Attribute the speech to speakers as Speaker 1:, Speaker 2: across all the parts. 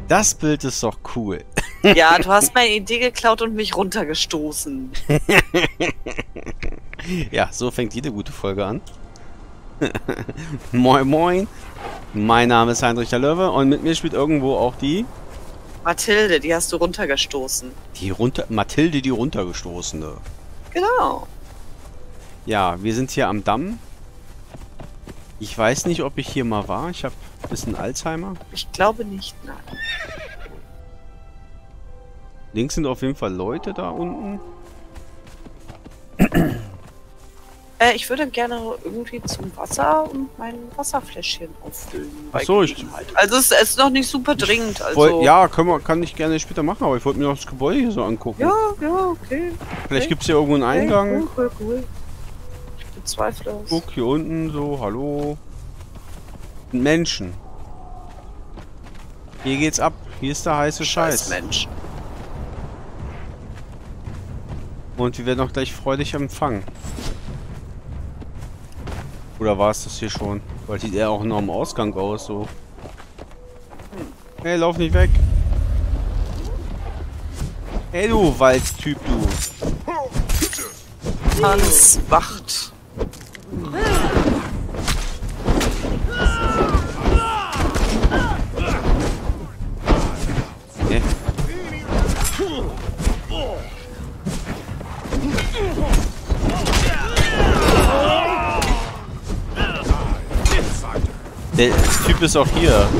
Speaker 1: Das Bild ist doch cool.
Speaker 2: Ja, du hast meine Idee geklaut und mich runtergestoßen.
Speaker 1: Ja, so fängt jede gute Folge an. Moin moin. Mein Name ist Heinrich der Löwe und mit mir spielt irgendwo auch die...
Speaker 2: Mathilde, die hast du runtergestoßen.
Speaker 1: Mathilde, die runtergestoßene.
Speaker 2: Genau.
Speaker 1: Ja, wir sind hier am Damm. Ich weiß nicht, ob ich hier mal war. Ich habe ein bisschen Alzheimer.
Speaker 2: Ich glaube nicht, nein.
Speaker 1: Links sind auf jeden Fall Leute da unten.
Speaker 2: Ich würde gerne irgendwie zum Wasser und mein Wasserfläschchen auffüllen.
Speaker 1: Ach so,
Speaker 2: also es ist noch nicht super dringend. Also
Speaker 1: ja, kann ich gerne später machen, aber ich wollte mir noch das Gebäude hier so angucken.
Speaker 2: ja, okay.
Speaker 1: Vielleicht gibt es hier irgendwo einen Eingang.
Speaker 2: Cool. Ich bezweifle es.
Speaker 1: Guck, hier unten so, hallo. Menschen. Hier geht's ab. Hier ist der heiße Scheiß.
Speaker 2: Mensch.
Speaker 1: Und wir werden auch gleich freudig empfangen. Oder war es das hier schon? Weil sieht er auch noch am Ausgang aus, so. Hey, lauf nicht weg. Hey, du Waldtyp, du.
Speaker 2: Hans wacht.
Speaker 1: Nee. Der Typ ist auch hier.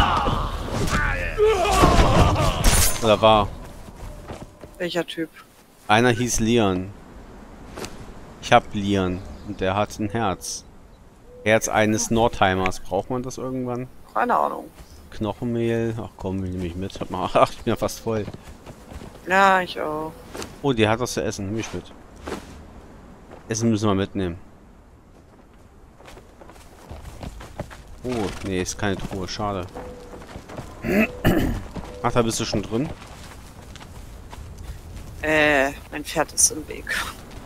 Speaker 1: Oder war.
Speaker 2: Welcher Typ?
Speaker 1: Einer hieß Leon. Ich hab Leon. Und der hat ein Herz. Herz eines Nordheimers. Braucht man das irgendwann?
Speaker 2: Keine Ahnung.
Speaker 1: Knochenmehl. Ach komm, will nehme ich mit. Ach, ich bin ja fast voll.
Speaker 2: Ja, ich auch.
Speaker 1: Oh, die hat was zu essen. Nimm ich mit. Essen müssen wir mitnehmen. Oh, nee, ist keine Truhe. Schade. Ach, da bist du schon drin?
Speaker 2: Mein Pferd ist im Weg.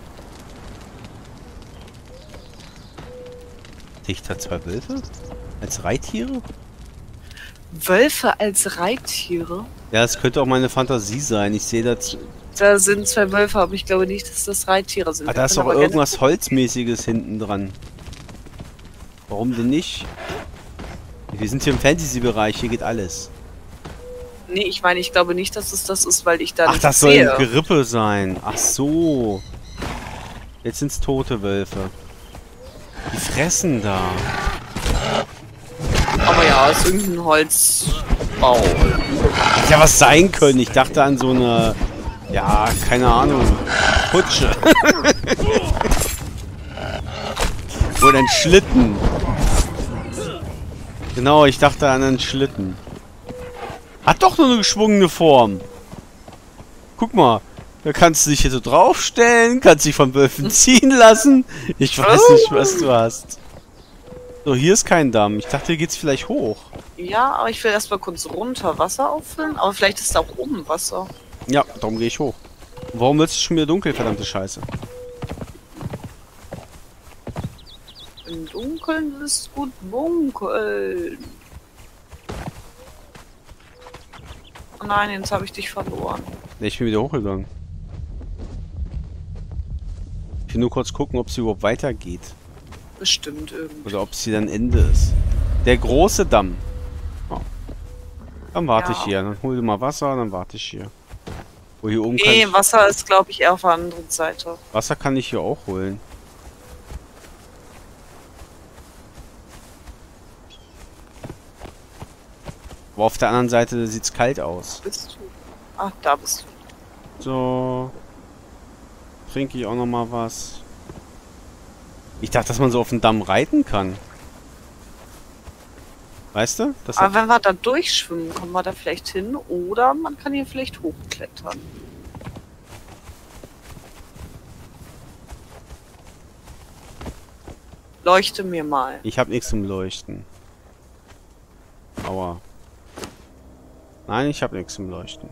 Speaker 1: Dicht hat 2 Wölfe? Als Reittiere?
Speaker 2: Wölfe als Reittiere?
Speaker 1: Ja, es könnte auch meine Fantasie sein. Ich sehe das...
Speaker 2: Da sind 2 Wölfe, aber ich glaube nicht, dass das Reittiere sind.
Speaker 1: Ah, da ist doch irgendwas Holzmäßiges hinten dran. Warum denn nicht? Wir sind hier im Fantasy-Bereich, hier geht alles.
Speaker 2: Nee, ich meine, ich glaube nicht, dass es das ist, weil ich da
Speaker 1: Ach,
Speaker 2: nicht
Speaker 1: das soll
Speaker 2: sehe.
Speaker 1: ein Gerippe sein. Ach so. Jetzt sind's tote Wölfe. Die fressen da.
Speaker 2: Aber ja, ist irgendein Holzbau.
Speaker 1: Hätte ja was sein können. Ich dachte an so eine... Ja, keine Ahnung. Kutsche. Oder ein Schlitten. Genau, ich dachte an einen Schlitten. Hat doch nur eine geschwungene Form. Guck mal. Da kannst du dich hier so draufstellen, kannst dich von Wölfen ziehen lassen. Ich weiß nicht, was du hast. So, hier ist kein Damm. Ich dachte, hier geht's vielleicht hoch.
Speaker 2: Ja, aber ich will erstmal kurz runter Wasser auffüllen. Aber vielleicht ist da auch oben Wasser.
Speaker 1: Ja, darum gehe ich hoch. Und warum wird es schon wieder dunkel, verdammte Scheiße?
Speaker 2: Im Dunkeln ist gut bunkeln. Oh nein, jetzt habe ich dich verloren.
Speaker 1: Ne, ich bin wieder hochgegangen. Ich will nur kurz gucken, ob sie überhaupt weitergeht.
Speaker 2: Bestimmt irgendwie.
Speaker 1: Oder ob sie dann Ende ist. Der große Damm. Oh. Dann warte ich hier. Dann hol dir mal Wasser, dann warte ich hier. Wo hier oben kann
Speaker 2: Nee,
Speaker 1: ich...
Speaker 2: Wasser ist, glaube ich, eher auf der anderen Seite.
Speaker 1: Wasser kann ich hier auch holen. Aber auf der anderen Seite sieht's kalt aus.
Speaker 2: Bist du? Ach, da bist du.
Speaker 1: So. Trinke ich auch noch mal was. Ich dachte, dass man so auf dem Damm reiten kann. Weißt du? Das
Speaker 2: Aber wenn wir da durchschwimmen, kommen wir da vielleicht hin. Oder man kann hier vielleicht hochklettern. Leuchte mir mal.
Speaker 1: Ich habe nichts zum Leuchten. Aua. Nein, ich habe nichts zum Leuchten.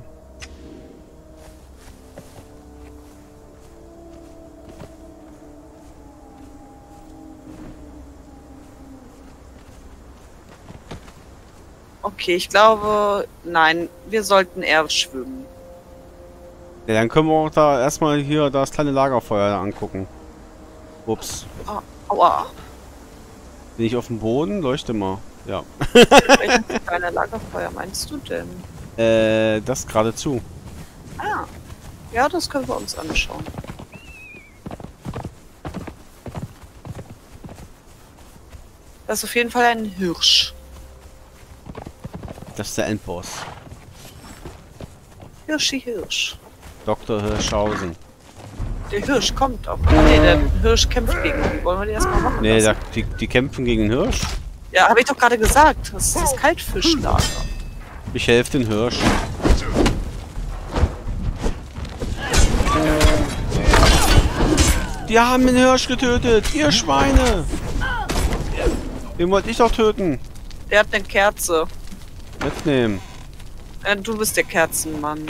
Speaker 2: Okay, ich glaube, nein, wir sollten eher schwimmen.
Speaker 1: Ja, dann können wir auch da erstmal hier das kleine Lagerfeuer angucken. Ups.
Speaker 2: Ah, aua.
Speaker 1: Bin ich auf dem Boden? Leuchte mal. Ja.
Speaker 2: Welches kleine Lagerfeuer meinst du denn?
Speaker 1: Das geradezu.
Speaker 2: Ah, ja, das können wir uns anschauen. Das ist auf jeden Fall ein Hirsch.
Speaker 1: Das ist der Endboss.
Speaker 2: Hirsch.
Speaker 1: Dr. Hirschhausen.
Speaker 2: Der Hirsch kommt auch. Nee, der Hirsch kämpft gegen ihn. Wollen wir die erstmal machen?
Speaker 1: Nee,
Speaker 2: lassen?
Speaker 1: die kämpfen gegen den Hirsch.
Speaker 2: Ja, habe ich doch gerade gesagt. Das ist das Kaltfischlager.
Speaker 1: Ich helfe den Hirsch. Die haben den Hirsch getötet, ihr Schweine! Den wollte ich doch töten.
Speaker 2: Der hat eine Kerze.
Speaker 1: Mitnehmen.
Speaker 2: Du bist der Kerzenmann.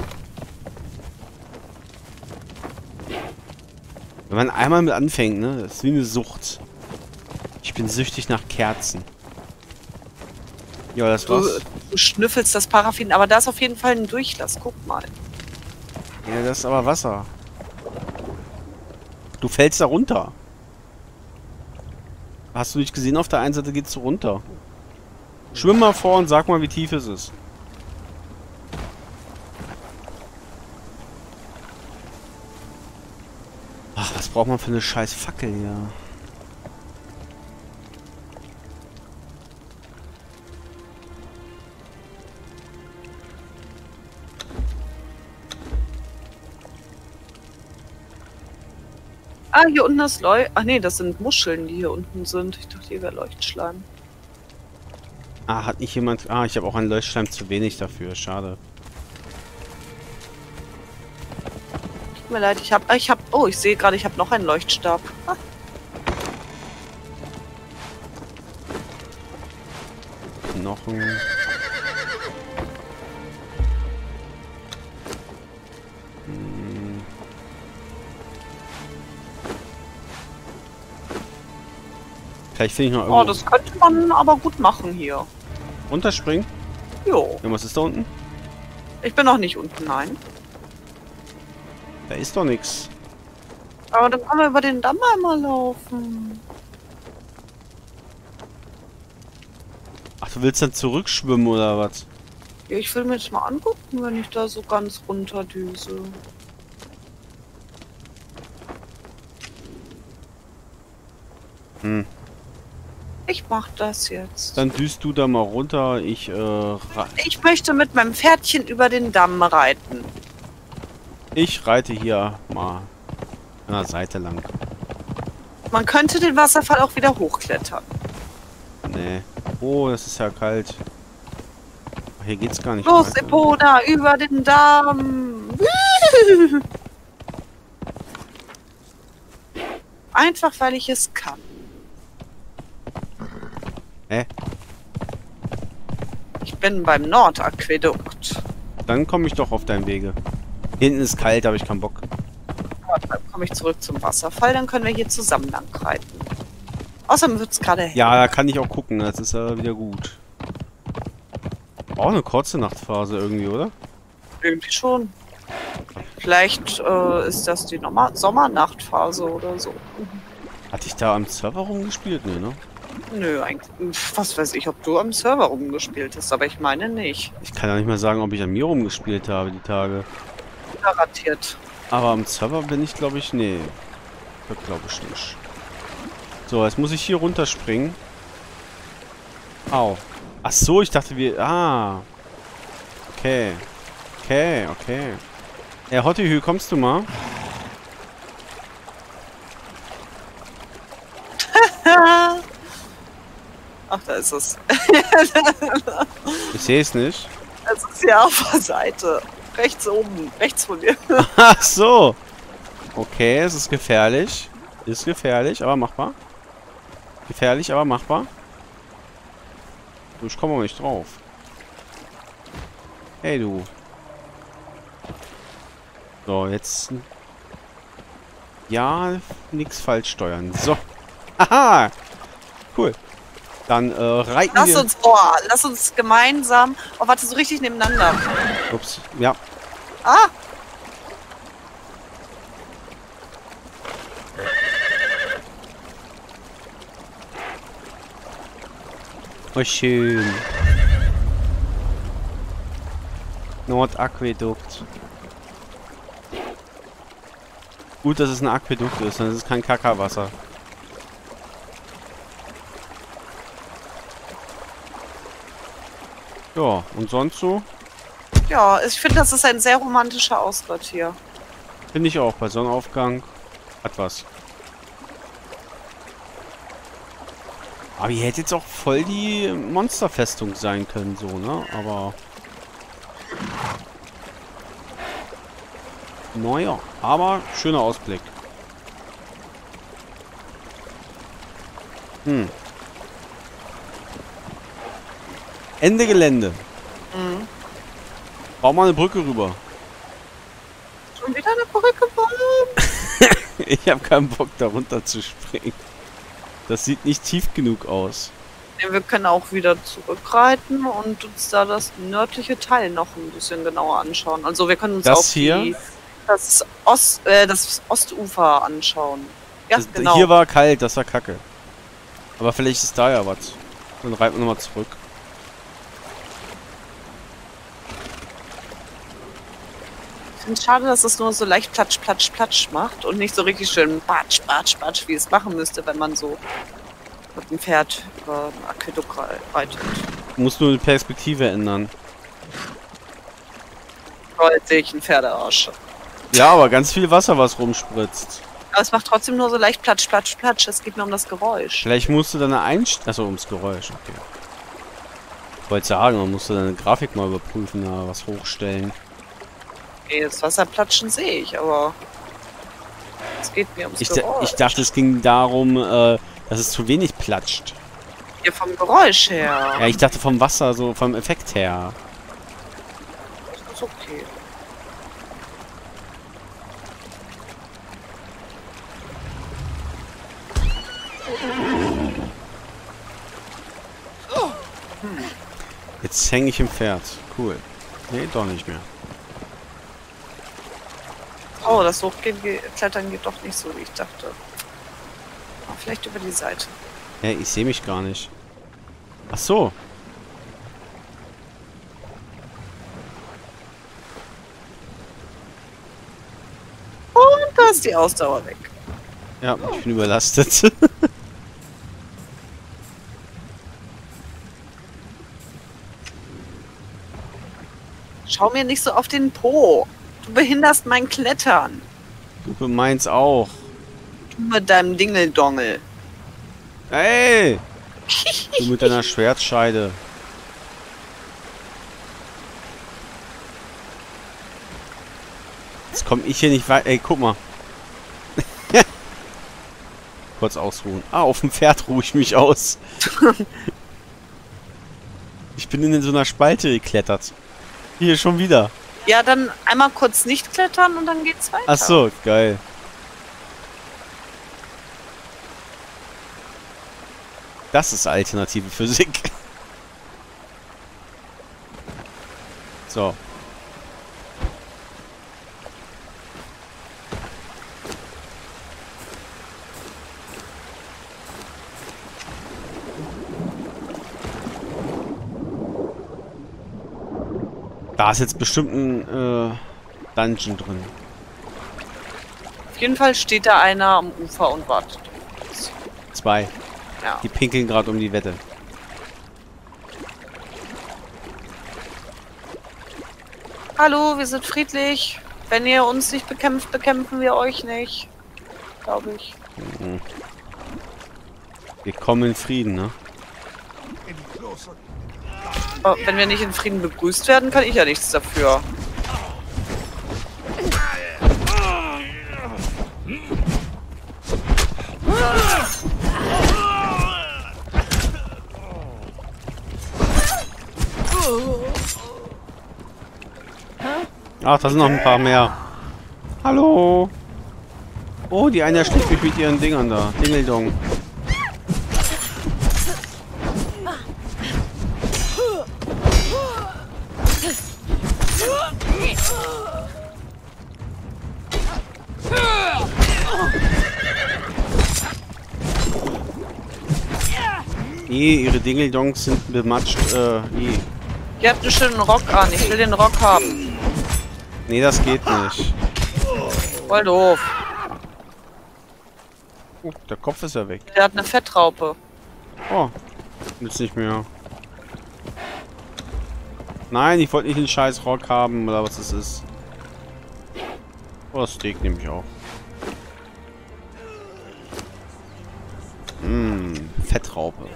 Speaker 1: Wenn man einmal mit anfängt, ne? Das ist wie eine Sucht. Ich bin süchtig nach Kerzen. Ja, das war's.
Speaker 2: Du schnüffelst das Paraffin, aber da ist auf jeden Fall ein Durchlass. Guck mal.
Speaker 1: Ja, das ist aber Wasser. Du fällst da runter. Hast du nicht gesehen, auf der einen Seite geht's so runter. Schwimm mal vor und sag mal, wie tief es ist. Ach, was braucht man für eine scheiß Fackel hier?
Speaker 2: Ah, hier unten ist Ach nee, das sind Muscheln, die hier unten sind. Ich dachte, hier wäre Leuchtschleim.
Speaker 1: Ah, hat nicht jemand... Ah, ich habe auch einen Leuchtschleim zu wenig dafür. Schade.
Speaker 2: Tut mir leid, oh, ich sehe gerade, ich habe noch einen Leuchtstab. Ah.
Speaker 1: Noch ein... Vielleicht finde ich noch irgendwo...
Speaker 2: Oh, das könnte man aber gut machen hier.
Speaker 1: Runterspringen?
Speaker 2: Jo.
Speaker 1: Ja, was ist da unten?
Speaker 2: Ich bin noch nicht unten, nein.
Speaker 1: Da ist doch nichts.
Speaker 2: Aber dann können wir über den Damm einmal laufen.
Speaker 1: Ach, du willst dann zurückschwimmen oder was?
Speaker 2: Ja, ich will mir das mal angucken, wenn ich da so ganz runterdüse.
Speaker 1: Hm.
Speaker 2: Ich mach das jetzt.
Speaker 1: Dann düst du da mal runter. Ich
Speaker 2: möchte mit meinem Pferdchen über den Damm reiten.
Speaker 1: Ich reite hier mal an der Seite lang.
Speaker 2: Man könnte den Wasserfall auch wieder hochklettern.
Speaker 1: Nee. Oh, das ist ja kalt. Ach, hier geht's gar nicht.
Speaker 2: Los,
Speaker 1: weiter.
Speaker 2: Epona, über den Damm. Einfach, weil ich es kann.
Speaker 1: Hä?
Speaker 2: Ich bin beim Nordaquädukt.
Speaker 1: Dann komme ich doch auf deinen Wege. Hinten ist kalt, aber ich keinen Bock.
Speaker 2: Dann komme ich zurück zum Wasserfall, dann können wir hier zusammen lang reiten. Außerdem wird es gerade hell.
Speaker 1: Ja, da kann ich auch gucken, das ist ja wieder gut. Auch eine kurze Nachtphase irgendwie, oder?
Speaker 2: Irgendwie schon. Vielleicht ist das die Sommernachtphase oder so.
Speaker 1: Hatte ich da am Server rumgespielt? Nee, ne?
Speaker 2: Nö, eigentlich. Was weiß ich, ob du am Server rumgespielt hast, aber ich meine nicht.
Speaker 1: Ich kann ja nicht mal sagen, ob ich an mir rumgespielt habe, die Tage.
Speaker 2: Garantiert.
Speaker 1: Aber am Server bin ich, glaube ich, nee. Das glaube ich nicht. So, jetzt muss ich hier runterspringen. Au. Ach so, ich dachte wir... Ah. Okay. Okay. Hottihü, kommst du mal?
Speaker 2: Ach, da ist es.
Speaker 1: Ich sehe es nicht.
Speaker 2: Es ist ja auf der Seite. Rechts oben. Rechts von dir.
Speaker 1: Ach so. Okay, es ist gefährlich. Ist gefährlich, aber machbar. Gefährlich, aber machbar. Ich komme aber nicht drauf. Hey, du. So, jetzt... Ja, nichts falsch steuern. So. Haha! Cool. Dann reiten wir...
Speaker 2: Lass uns gemeinsam... Oh, warte, so richtig nebeneinander.
Speaker 1: Ups, ja.
Speaker 2: Ah!
Speaker 1: Oh, schön. Nordaquädukt. Gut, dass es ein Aquädukt ist, dann ist es kein Kackerwasser. Ja, und sonst so?
Speaker 2: Ja, ich finde, das ist ein sehr romantischer Ausritt hier.
Speaker 1: Finde ich auch, bei Sonnenaufgang hat was. Aber hier hätte jetzt auch voll die Monsterfestung sein können, so, ne? Aber... Naja, aber schöner Ausblick. Ende Gelände.
Speaker 2: Mhm.
Speaker 1: Bau mal eine Brücke rüber.
Speaker 2: Schon wieder eine Brücke bauen?
Speaker 1: Ich habe keinen Bock, da runter zu springen. Das sieht nicht tief genug aus.
Speaker 2: Ja, wir können auch wieder zurückreiten und uns da das nördliche Teil noch ein bisschen genauer anschauen. Also wir können uns
Speaker 1: Das
Speaker 2: auch
Speaker 1: hier?
Speaker 2: das Ostufer anschauen. Ja, genau.
Speaker 1: Hier war kalt, das war kacke. Aber vielleicht ist da ja was. Dann reiten wir nochmal zurück.
Speaker 2: Ich finde es schade, dass es nur so leicht platsch, platsch, platsch macht und nicht so richtig schön batsch, batsch, batsch, wie es machen müsste, wenn man so mit dem Pferd über ein Aquädukt reitet.
Speaker 1: Du musst nur die Perspektive ändern.
Speaker 2: So, jetzt sehe ich einen Pferdearsch.
Speaker 1: Ja, aber ganz viel Wasser, was rumspritzt.
Speaker 2: Aber es macht trotzdem nur so leicht platsch, platsch, platsch. Es geht nur um das Geräusch.
Speaker 1: Vielleicht musst du deine Achso, ums Geräusch, okay. Ich wollte sagen, man musste deine Grafik mal überprüfen, ja, was hochstellen.
Speaker 2: Nee, das Wasserplatschen sehe ich, aber es geht mir ums Geräusch.
Speaker 1: Ich dachte, es ging darum, dass es zu wenig platscht.
Speaker 2: Hier vom Geräusch her.
Speaker 1: Ja, ich dachte vom Wasser, so vom Effekt her.
Speaker 2: Das ist okay.
Speaker 1: Jetzt hänge ich im Pferd. Cool. Nee, doch nicht mehr.
Speaker 2: Oh, das Hochklettern geht doch nicht so, wie ich dachte. Oh, vielleicht über die Seite.
Speaker 1: Ja, ich sehe mich gar nicht. Ach so.
Speaker 2: Und da ist die Ausdauer weg.
Speaker 1: Ja, ich bin überlastet.
Speaker 2: Schau mir nicht so auf den Po. Du behinderst mein Klettern.
Speaker 1: Du meinst auch.
Speaker 2: Du mit deinem Dingeldongel.
Speaker 1: Hey! Du mit deiner Schwertscheide. Jetzt komme ich hier nicht weiter. Ey, guck mal. Kurz ausruhen. Ah, auf dem Pferd ruhe ich mich aus. Ich bin in so einer Spalte geklettert. Hier schon wieder.
Speaker 2: Ja, dann einmal kurz nicht klettern und dann geht's weiter.
Speaker 1: Ach so, geil. Das ist alternative Physik. So. Da ist jetzt bestimmt ein Dungeon drin.
Speaker 2: Auf jeden Fall steht da einer am Ufer und wartet.
Speaker 1: 2.
Speaker 2: Ja.
Speaker 1: Die pinkeln gerade um die Wette.
Speaker 2: Hallo, wir sind friedlich. Wenn ihr uns nicht bekämpft, bekämpfen wir euch nicht. Glaube ich.
Speaker 1: Mhm. Wir kommen in Frieden, ne?
Speaker 2: Aber wenn wir nicht in Frieden begrüßt werden, kann ich ja nichts dafür.
Speaker 1: Ach, da sind noch ein paar mehr. Hallo. Oh, die eine schlägt mich mit ihren Dingern da. Dingeldong. Ihre Dingeldongs sind bematscht,
Speaker 2: Ihr habt einen schönen Rock an. Ich will den Rock haben.
Speaker 1: Nee, das geht nicht.
Speaker 2: Voll doof.
Speaker 1: Oh, der Kopf ist ja weg.
Speaker 2: Der hat eine Fettraupe.
Speaker 1: Oh, jetzt nicht mehr. Nein, ich wollte nicht den scheiß Rock haben, oder was es ist. Oh, das Steak nehme ich auch. Fettraupe.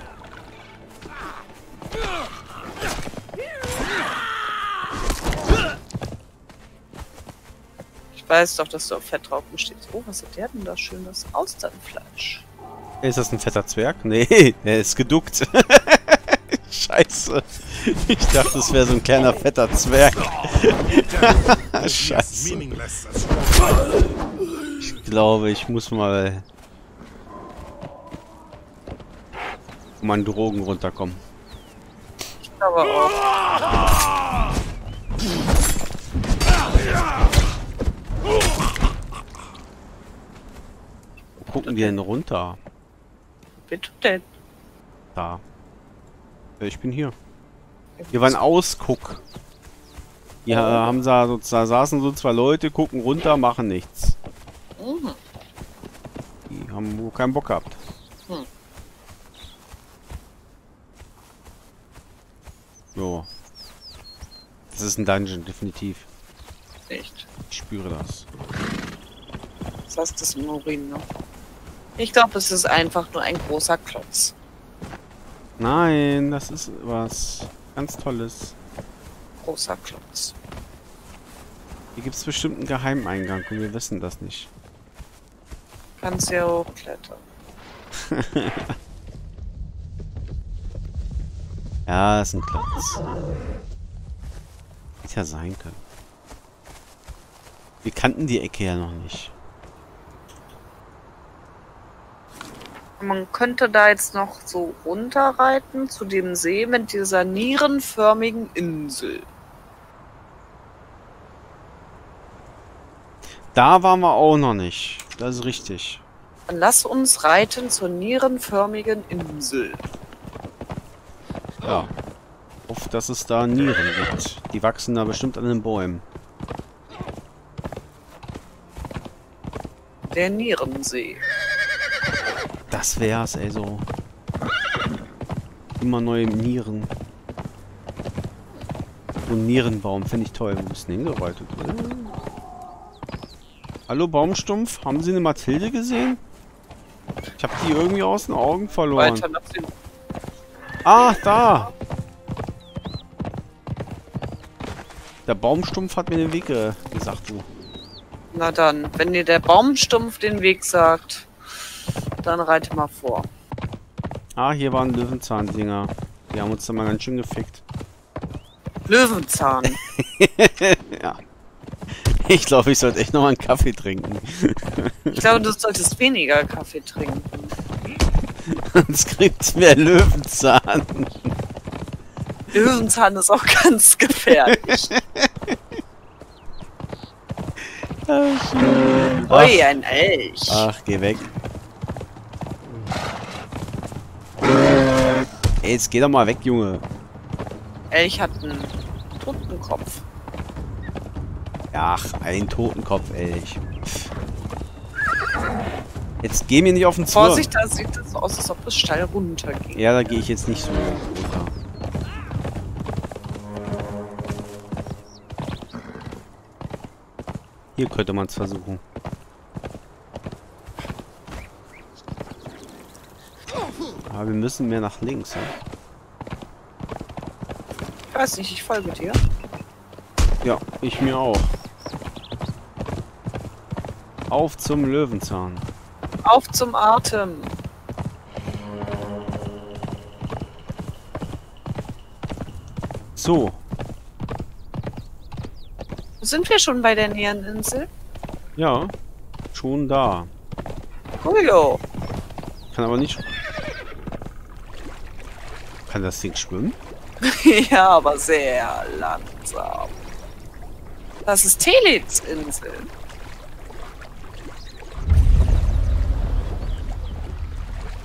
Speaker 2: Ich weiß doch, dass du auf Fettraupen stehst. Oh, was hat der denn da schönes Austernfleisch?
Speaker 1: Ist das ein fetter Zwerg? Nee, er ist geduckt. Scheiße. Ich dachte, das wäre so ein kleiner fetter Zwerg. Scheiße. Ich glaube, ich muss mal an Drogen runterkommen.
Speaker 2: Ich glaube auch.
Speaker 1: Wo gucken die denn runter?
Speaker 2: Bitte denn?
Speaker 1: Da. Ja, ich bin hier. Hier war ein Ausguck. Hier haben sie so, da saßen so zwei Leute, gucken runter, machen nichts.
Speaker 2: Mhm.
Speaker 1: Die haben wohl keinen Bock gehabt.
Speaker 2: Hm.
Speaker 1: Jo. Das ist ein Dungeon, definitiv.
Speaker 2: Echt.
Speaker 1: Ich spüre das.
Speaker 2: Was heißt das im Urin, ne? Ich glaube, es ist einfach nur ein großer Klotz.
Speaker 1: Nein, das ist was ganz Tolles.
Speaker 2: Großer Klotz.
Speaker 1: Hier gibt es bestimmt einen Geheimeingang und wir wissen das nicht.
Speaker 2: Kannst ja hochklettern.
Speaker 1: Ja, das ist ein Klotz. Hätte ja sein können. Wir kannten die Ecke ja noch nicht.
Speaker 2: Man könnte da jetzt noch so runterreiten zu dem See mit dieser nierenförmigen Insel.
Speaker 1: Da waren wir auch noch nicht. Das ist richtig.
Speaker 2: Dann lass uns reiten zur nierenförmigen Insel.
Speaker 1: Ja. Hoffe, dass es da Nieren gibt. Die wachsen da bestimmt an den Bäumen.
Speaker 2: Der Nierensee.
Speaker 1: Das wär's, ey, so. Immer neue Nieren. So ein Nierenbaum, finde ich toll. Wo ist denn hingereitet? Hallo, Baumstumpf? Haben Sie eine Mathilde gesehen? Ich habe die irgendwie aus den Augen verloren.
Speaker 2: Weiter nach dem
Speaker 1: Ah, da! Der Baumstumpf hat mir den Weg gesagt, du.
Speaker 2: Na dann, wenn dir der Baumstumpf den Weg sagt, dann reite mal vor.
Speaker 1: Ah, hier waren Löwenzahn-Dinger. Die haben uns da mal ganz schön gefickt.
Speaker 2: Löwenzahn.
Speaker 1: Ja. Ich glaube, ich sollte echt noch mal einen Kaffee trinken.
Speaker 2: Ich glaube, du solltest weniger Kaffee trinken.
Speaker 1: Sonst kriegt mehr Löwenzahn.
Speaker 2: Löwenzahn ist auch ganz gefährlich. Ui, ein Elch.
Speaker 1: Ach, geh weg. Ey, jetzt geh doch mal weg, Junge.
Speaker 2: Elch hat einen Totenkopf.
Speaker 1: Ach, ein Totenkopf-Elch. Jetzt geh mir nicht auf den Zwirn.
Speaker 2: Vorsicht, da sieht es so aus, als ob es steil runtergeht.
Speaker 1: Ja, da gehe ich jetzt nicht so runter. Hier könnte man es versuchen. Aber wir müssen mehr nach links, ja?
Speaker 2: Ich weiß nicht, ich folge dir.
Speaker 1: Ja, ich mir auch. Auf zum Löwenzahn.
Speaker 2: Auf zum Atem.
Speaker 1: So.
Speaker 2: Sind wir schon bei der Niereninsel?
Speaker 1: Ja. Schon da.
Speaker 2: Coolio.
Speaker 1: Kann aber nicht... Kann das Ding schwimmen?
Speaker 2: Ja, aber sehr langsam. Das ist Telits Insel.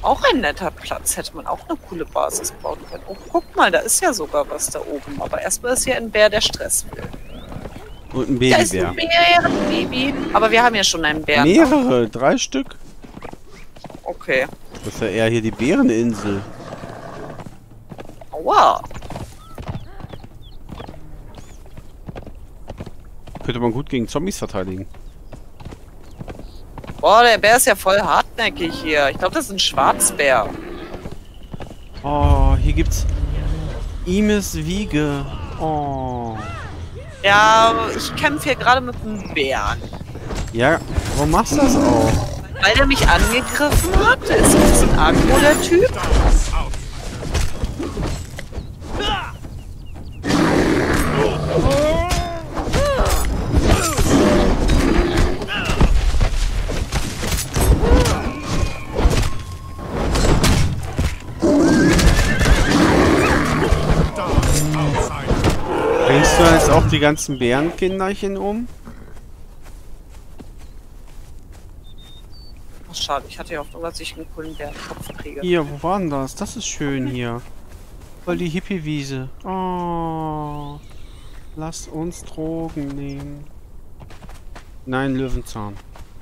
Speaker 2: Auch ein netter Platz. Hätte man auch eine coole Basis bauen können. Oh, guck mal, da ist ja sogar was da oben. Aber erstmal ist hier ein Bär, der Stress will.
Speaker 1: Und ein
Speaker 2: Da ist
Speaker 1: Babybär.
Speaker 2: ein Bärenbaby. Aber wir haben ja schon einen Bären.
Speaker 1: Mehrere, 3 Stück.
Speaker 2: Okay.
Speaker 1: Das ist ja eher hier die Bäreninsel.
Speaker 2: Aua.
Speaker 1: Könnte man gut gegen Zombies verteidigen.
Speaker 2: Boah, der Bär ist ja voll hartnäckig hier. Ich glaube, das ist ein Schwarzbär.
Speaker 1: Oh, hier gibt's Imes Wiege. Oh.
Speaker 2: Ja, ich kämpfe hier gerade mit einem Bären.
Speaker 1: Ja, warum machst du das auch?
Speaker 2: Weil der mich angegriffen hat. Der ist ein bisschen aggro, der Typ.
Speaker 1: Bringst du jetzt auch die ganzen Bärenkinderchen um?
Speaker 2: Ach, schade, ich hatte ja Hoffnung, dass ich einen coolen Bärenkopf kriege.
Speaker 1: Hier, wo war denn das? Das ist schön hier. Voll die Hippie-Wiese. Oh. Lasst uns Drogen nehmen. Nein, Löwenzahn.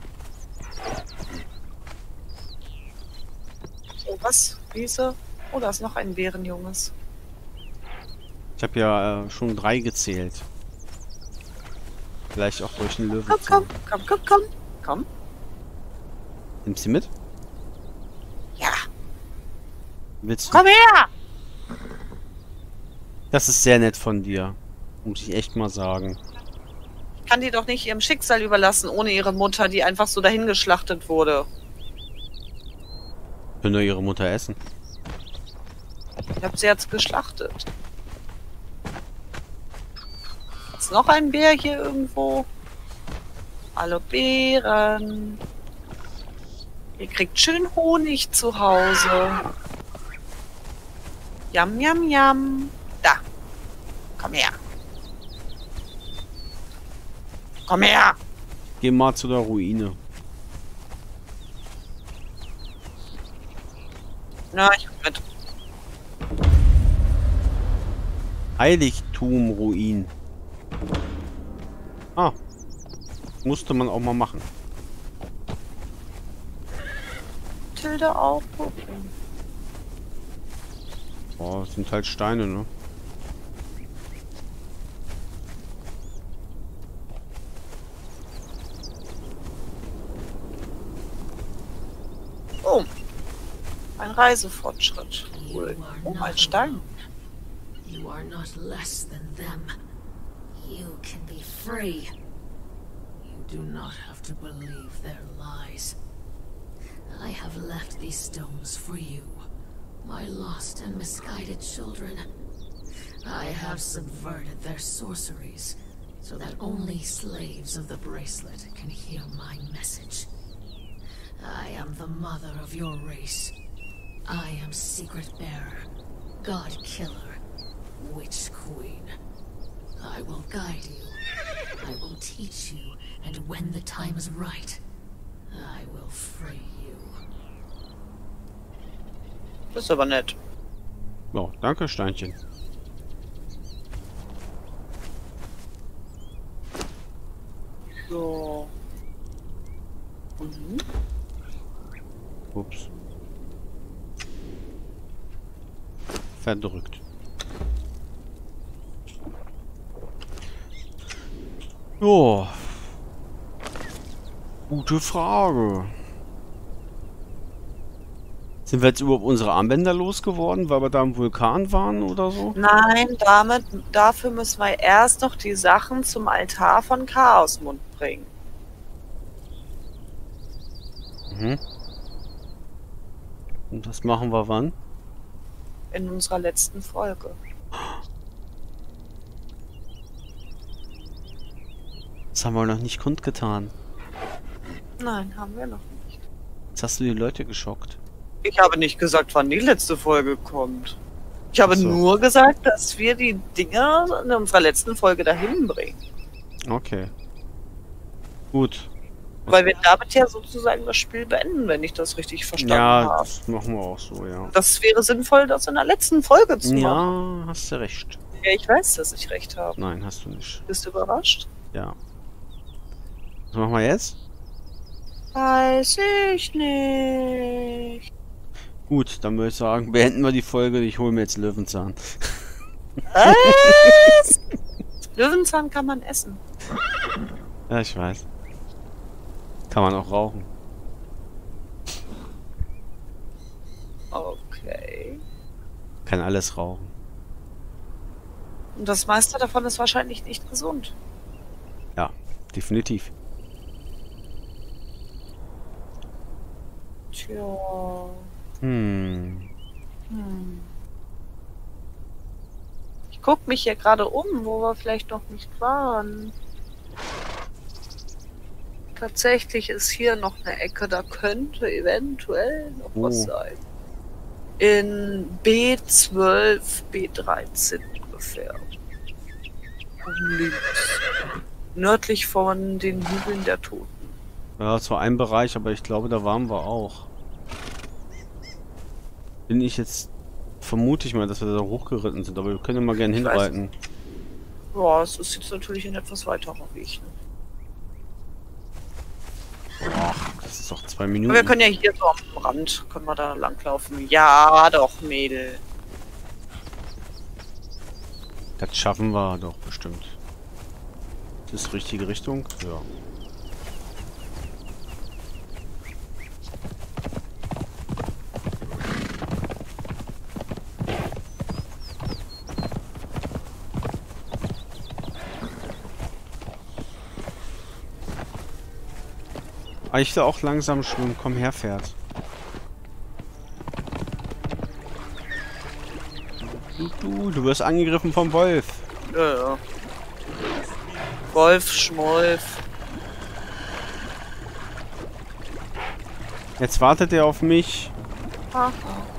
Speaker 2: Oh, was? Wiese? Oh, da ist noch ein Bärenjunges.
Speaker 1: Ich habe ja schon 3 gezählt. Vielleicht auch durch den
Speaker 2: Komm,
Speaker 1: Löwenzahn.
Speaker 2: komm. Komm.
Speaker 1: Nimmst du mit?
Speaker 2: Ja.
Speaker 1: Willst du?
Speaker 2: Komm her!
Speaker 1: Das ist sehr nett von dir. Muss ich echt mal sagen.
Speaker 2: Ich kann die doch nicht ihrem Schicksal überlassen, ohne ihre Mutter, die einfach so dahingeschlachtet wurde.
Speaker 1: Können nur ihre Mutter essen.
Speaker 2: Ich hab sie jetzt geschlachtet. Ist noch ein Bär hier irgendwo? Hallo Bären. Ihr kriegt schön Honig zu Hause. Yam, yam, yam. Da. Komm her. Komm her.
Speaker 1: Geh mal zu der Ruine.
Speaker 2: Na, ich komm mit.
Speaker 1: Heiligtum-Ruin. Ah. Musste man auch mal machen.
Speaker 2: Tilde auch gucken.
Speaker 1: Oh, das sind halt Steine, ne?
Speaker 2: Oh. Ein Reisefortschritt. Cool. Oh, ein Stein.
Speaker 3: You are not less than them. You can be free. You do not have to believe their lies. I have left these stones for you, my lost and misguided children. I have subverted their sorceries, so that only slaves of the bracelet can hear my message. I am the mother of your race. I am Secret Bearer, God Killer, Witch Queen. I will guide you. I will teach you, and when the time is right, I will free you.
Speaker 2: Das ist aber nett.
Speaker 1: Oh, danke, Steinchen.
Speaker 2: So. Mhm.
Speaker 1: Ups. Verdrückt. Jo. Gute Frage. Sind wir jetzt überhaupt unsere Armbänder losgeworden, weil wir da im Vulkan waren oder so?
Speaker 2: Nein, dafür müssen wir erst noch die Sachen zum Altar von Chaosmund bringen.
Speaker 1: Mhm. Und das machen wir wann?
Speaker 2: In unserer letzten Folge.
Speaker 1: Das haben wir noch nicht kundgetan.
Speaker 2: Nein, haben wir noch nicht.
Speaker 1: Jetzt hast du die Leute geschockt.
Speaker 2: Ich habe nicht gesagt, wann die letzte Folge kommt. Ich habe
Speaker 1: Ach so.
Speaker 2: nur gesagt, dass wir die Dinger in unserer letzten Folge dahin bringen.
Speaker 1: Okay. Gut.
Speaker 2: Weil wir damit ja sozusagen das Spiel beenden, wenn ich das richtig verstanden
Speaker 1: Ja,
Speaker 2: habe.
Speaker 1: das machen wir auch so, ja.
Speaker 2: Das wäre sinnvoll, das in der letzten Folge zu machen.
Speaker 1: Ja, hast du recht.
Speaker 2: Ja, ich weiß, dass ich recht habe.
Speaker 1: Nein, hast du nicht.
Speaker 2: Bist du überrascht?
Speaker 1: Ja. Was machen wir jetzt?
Speaker 2: Weiß ich nicht.
Speaker 1: Gut, dann würde ich sagen, beenden wir die Folge. Ich hole mir jetzt Löwenzahn.
Speaker 2: Was? Löwenzahn kann man essen.
Speaker 1: Ja, ich weiß. Kann man auch rauchen.
Speaker 2: Okay.
Speaker 1: Kann alles rauchen.
Speaker 2: Und das meiste davon ist wahrscheinlich nicht gesund.
Speaker 1: Ja, definitiv.
Speaker 2: Tja.
Speaker 1: Hm.
Speaker 2: Ich guck mich hier gerade um, wo wir vielleicht noch nicht waren. Tatsächlich ist hier noch eine Ecke, da könnte eventuell noch was sein. In B12, B13 ungefähr. Oben links. Nördlich von den Hügeln der Toten.
Speaker 1: Ja, so ein Bereich, aber ich glaube, da waren wir auch. Bin ich jetzt... Vermute ich mal, dass wir da hochgeritten sind, aber wir können mal gerne hinreiten.
Speaker 2: Ja, es ist jetzt natürlich ein etwas weiterer Weg. Ne?
Speaker 1: Ach, das ist doch 2 Minuten.
Speaker 2: Aber wir können ja hier so am Rand, können wir da langlaufen. Ja, doch, Mädel.
Speaker 1: Das schaffen wir doch bestimmt. Das ist die richtige Richtung? Ja. Ich will auch langsam schwimmen. Komm her, Pferd. Du wirst angegriffen vom Wolf.
Speaker 2: Ja, ja. Wolf, Schmolf.
Speaker 1: Jetzt wartet er auf mich.
Speaker 2: Aha.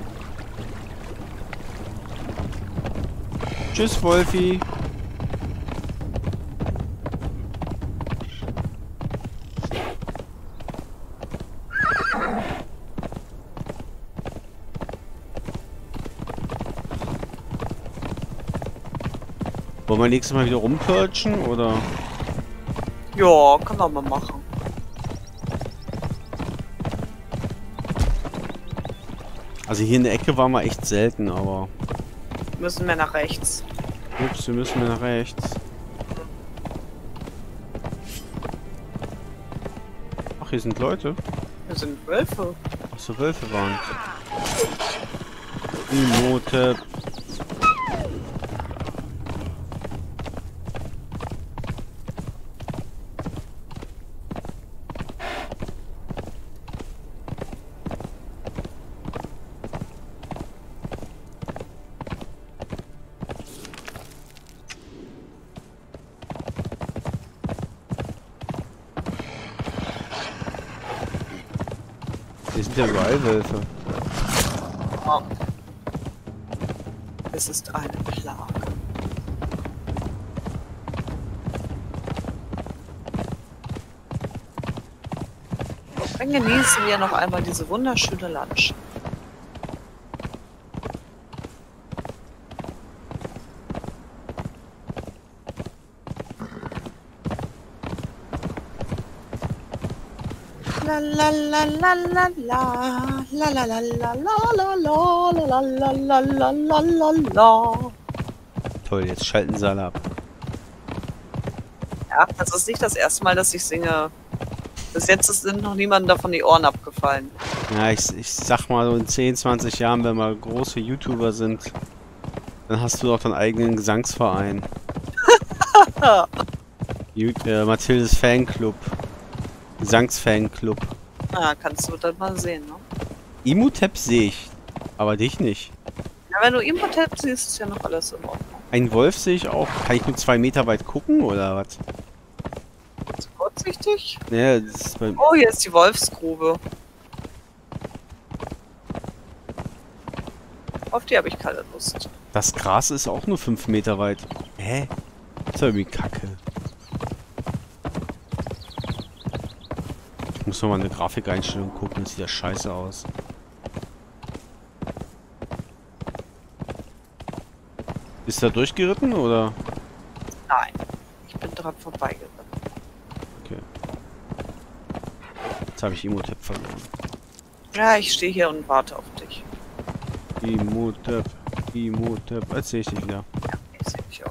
Speaker 1: Tschüss, Wolfi. Wollen wir nächstes Mal wieder rumpirchen, oder?
Speaker 2: Ja, können wir mal machen.
Speaker 1: Also hier in der Ecke waren wir echt selten, aber...
Speaker 2: Müssen wir nach rechts.
Speaker 1: Ups, wir müssen nach rechts. Ach, hier sind Leute.
Speaker 2: Wir sind Wölfe.
Speaker 1: Ach so, Wölfe waren. Imhotep. Hier sind ja überall Wölfe.
Speaker 2: Oh. Es ist eine Plage. Dann genießen wir noch einmal diese wunderschöne Landschaft. La la la la la la la la la la la la la la la la la la la la.
Speaker 1: Toll, jetzt schalten sie alle ab.
Speaker 2: Ja, das ist nicht das erste Mal, dass ich singe. Bis jetzt sind noch niemandem davon die Ohren abgefallen.
Speaker 1: Ja, ich sag mal so in 10, 20 Jahren, wenn wir große YouTuber sind, dann hast du doch deinen eigenen Gesangsverein. Mathildes Fanclub. Gesangsfanclub.
Speaker 2: Na, kannst du dann mal sehen, ne?
Speaker 1: Imhotep sehe ich, aber dich nicht.
Speaker 2: Ja, wenn du Imhotep siehst, ist ja noch alles in Ordnung.
Speaker 1: Ein Wolf sehe ich auch. Kann ich nur 2 Meter weit gucken, oder was?
Speaker 2: Ist kurzsichtig?
Speaker 1: Ja, das ist bei...
Speaker 2: Oh, hier ist die Wolfsgrube. Auf die habe ich keine Lust.
Speaker 1: Das Gras ist auch nur 5 Meter weit. Hä? Das ist ja irgendwie kacke. Muss noch mal eine Grafikeinstellung gucken, das sieht ja scheiße aus. Ist er durchgeritten oder?
Speaker 2: Nein, ich bin dran vorbeigeritten.
Speaker 1: Okay. Jetzt habe ich Imhotep verloren.
Speaker 2: Ja, ich stehe hier und warte auf dich.
Speaker 1: Imhotep, Imhotep. Jetzt sehe ich dich wieder.
Speaker 2: Ja, ich sehe dich auch.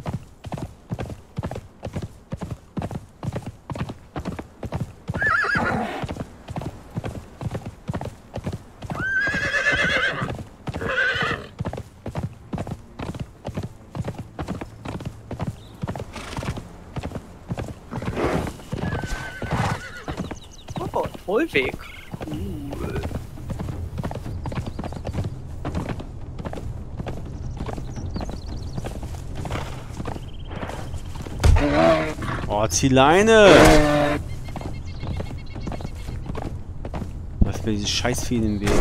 Speaker 2: Oh, ein Hohlweg. Cool.
Speaker 1: Oh, zieh Leine! Was mir dieses Scheißvieh im Weg.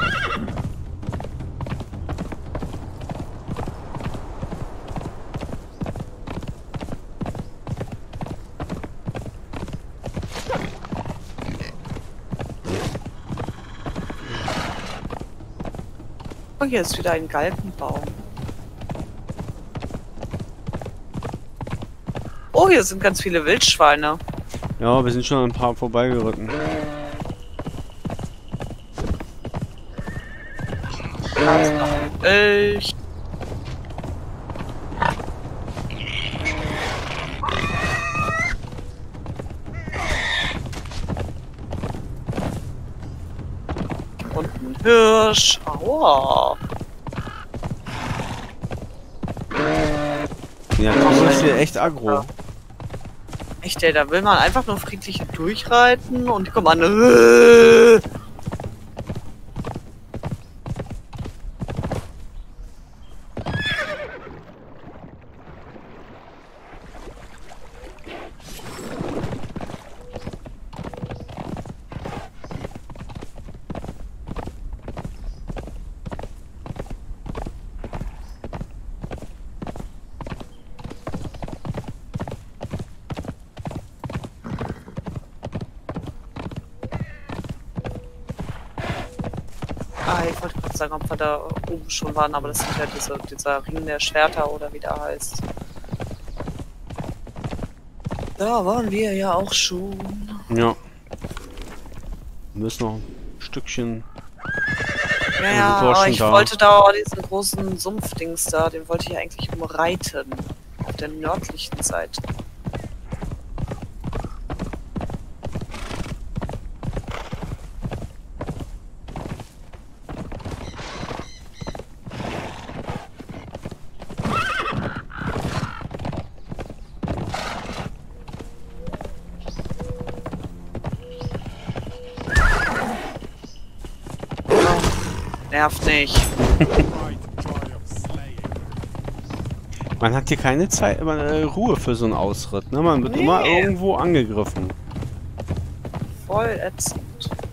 Speaker 2: Oh, hier ist wieder ein Galgenbaum. Oh, hier sind ganz viele Wildschweine.
Speaker 1: Ja, wir sind schon an ein paar vorbeigeritten.
Speaker 2: Da ist noch ein Elch. Und ein Hirsch. Aua.
Speaker 1: Ja, das ist hier echt aggro.
Speaker 2: Echt, ey, da will man einfach nur friedlich durchreiten und die kommen an. Ah, ich wollte gerade sagen, ob wir da oben schon waren, aber das sind ja dieser Ring der Schwerter oder wie der heißt. Da waren wir ja auch schon.
Speaker 1: Ja. Wir müssen noch ein Stückchen.
Speaker 2: Ja,
Speaker 1: Tor
Speaker 2: aber
Speaker 1: schon
Speaker 2: ich
Speaker 1: da.
Speaker 2: wollte da diesen großen Sumpfdings da, den wollte ich eigentlich umreiten. Auf der nördlichen Seite. Nervt nicht.
Speaker 1: Man hat hier keine Zeit, Ruhe für so einen Ausritt. Ne? Man wird immer irgendwo angegriffen.
Speaker 2: Voll ätzend.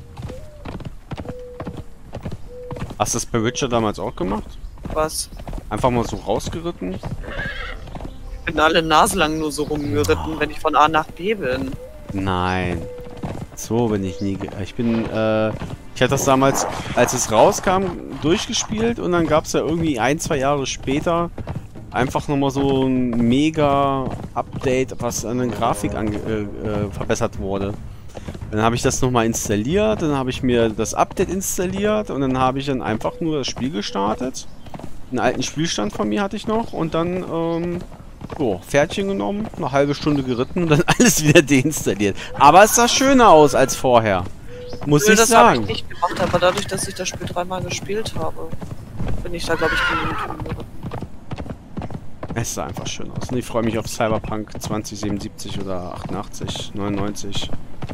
Speaker 1: Hast du das bei Witcher damals auch gemacht?
Speaker 2: Was?
Speaker 1: Einfach mal so rausgeritten?
Speaker 2: Ich bin alle Nase lang nur so rumgeritten, wenn ich von A nach B bin.
Speaker 1: Nein. So bin ich nie. Ich bin, ich hatte das damals, als es rauskam, durchgespielt und dann gab es ja irgendwie 1-2 Jahre später einfach nochmal so ein mega Update, was an der Grafik verbessert wurde. Dann habe ich das nochmal installiert, dann habe ich mir das Update installiert und dann habe ich dann einfach nur das Spiel gestartet. Einen alten Spielstand von mir hatte ich noch und dann, so, Pferdchen genommen, eine halbe Stunde geritten und dann alles wieder deinstalliert. Aber es sah schöner aus als vorher. Muss ich
Speaker 2: Das habe ich
Speaker 1: sagen.
Speaker 2: nicht gemacht, aber dadurch, dass ich das Spiel 3-mal gespielt habe, bin ich da, glaube ich, genug umgeritten.
Speaker 1: Es sah einfach schön aus. Und ich freue mich auf Cyberpunk 2077 oder 88, 99.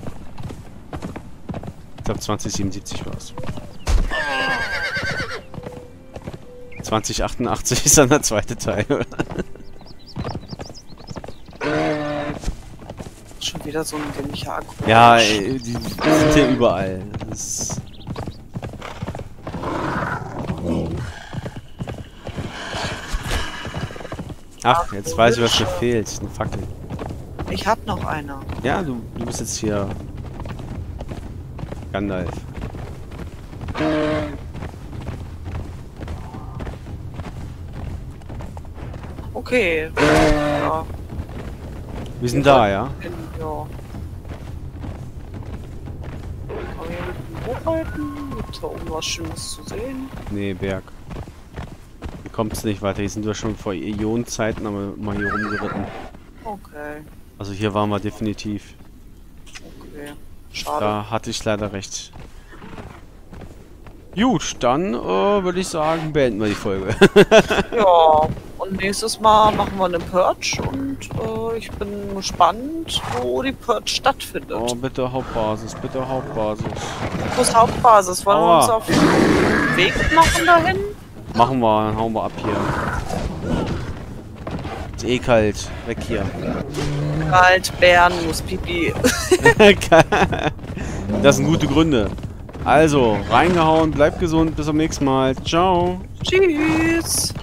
Speaker 1: Ich glaube 2077 war es. 2088 ist dann der zweite Teil.
Speaker 2: Schon wieder so ein dämlicher Akku.
Speaker 1: Ja, ey, die sind hier überall. Das Ach, jetzt weiß ich, was dir fehlt. Eine Fackel.
Speaker 2: Ich hab noch eine.
Speaker 1: Ja, du bist jetzt hier Gandalf.
Speaker 2: Okay. Ja.
Speaker 1: Wir sind da, ja?
Speaker 2: Ja. Kann ich mit dem hochhalten? Gibt's da oben was Schönes zu sehen?
Speaker 1: Nee, Berg. Hier kommt's nicht weiter. Hier sind wir schon vor Ionenzeiten, aber mal hier rumgeritten.
Speaker 2: Okay.
Speaker 1: Also hier waren wir definitiv.
Speaker 2: Okay. Schade.
Speaker 1: Da hatte ich leider recht. Gut, dann würde ich sagen, beenden wir die Folge.
Speaker 2: Ja. Und nächstes Mal machen wir eine Purge und ich bin gespannt, wo die Purge stattfindet.
Speaker 1: Oh, bitte Hauptbasis, bitte Hauptbasis.
Speaker 2: Wo ist Hauptbasis? Wollen wir uns auf den Weg machen dahin?
Speaker 1: Machen wir, dann hauen wir ab hier. Ist eh kalt. Weg hier.
Speaker 2: Kalt, Bären, muss Pipi.
Speaker 1: Das sind gute Gründe. Also, reingehauen, bleibt gesund, bis zum nächsten Mal. Ciao.
Speaker 2: Tschüss.